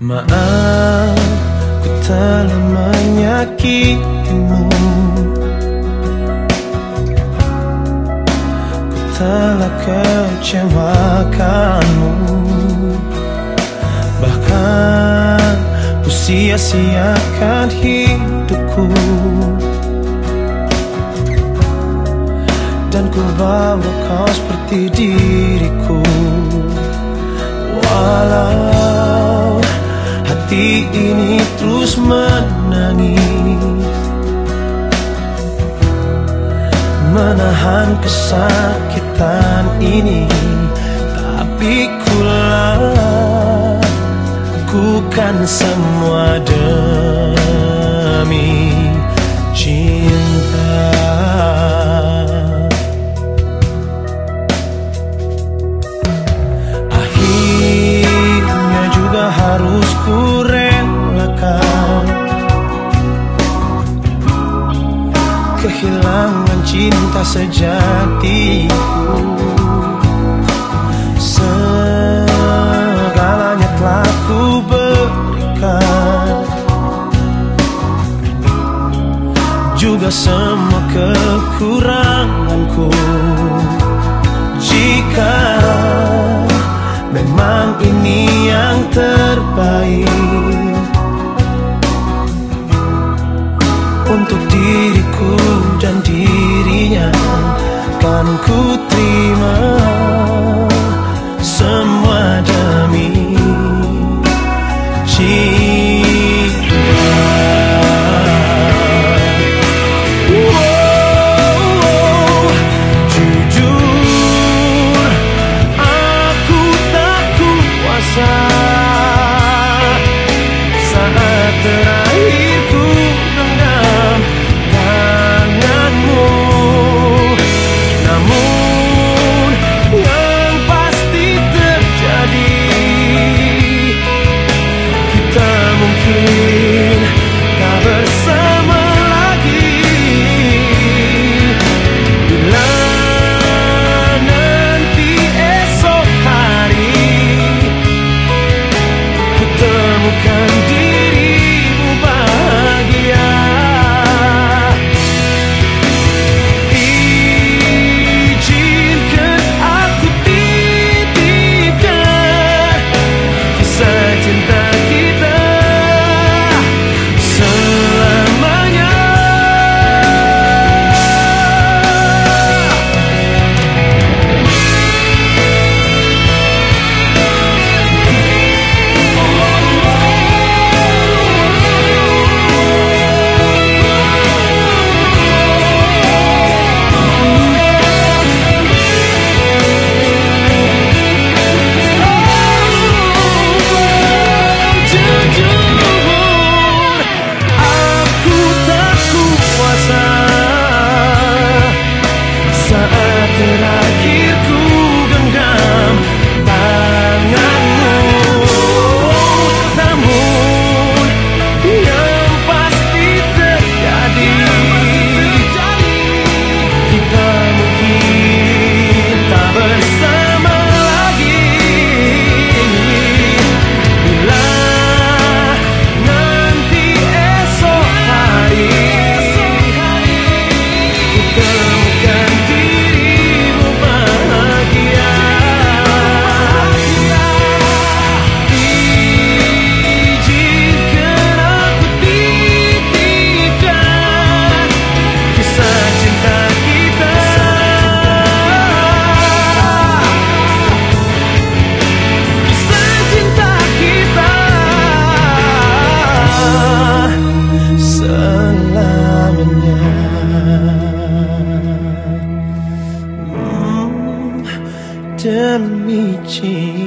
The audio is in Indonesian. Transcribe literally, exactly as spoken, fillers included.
Maaf, ku telah menyakitimu. Ku telah kecewakanmu. Bahkan ku sia-siakan hidupku. Dan ku bawa kau seperti diriku. Walau hati ini terus menangis, menahan kesakitan ini, tapi ku lakukan semua demi cinta. Akhirnya juga harus ku relakan kehilangan cinta sejatiku. Segalanya telah ku berikan, juga semua kekuranganku. Jika memang ini yang terbaik untuk diriku dan dirinya, kan ku terima semua demi cinta. Wow, jujur aku tak kuasa saat terakhir ku genggam tanganmu. Namun yang pasti terjadi, kita mungkin tak bersama lagi. Bila nanti esok hari ku temukan dirimu bahagia, izinkan aku titipkan kisah cinta kita selamanya. Jujur aku tak kuasa saat terakhir ku genggam tanganmu. Namun yang pasti terjadi, kita mungkin tak bersama lagi. Bila nanti esok hari ku temukan dirimu bahagia, izinkan aku titipkan kisah cinta kita kisah cinta kita selamanya. Hmm, demi cinta.